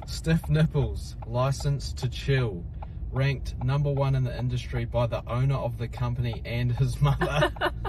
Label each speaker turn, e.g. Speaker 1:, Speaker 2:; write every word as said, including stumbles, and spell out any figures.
Speaker 1: Stiff nipples, licensed to chill, ranked number one in the industry by the owner of the company and his mother.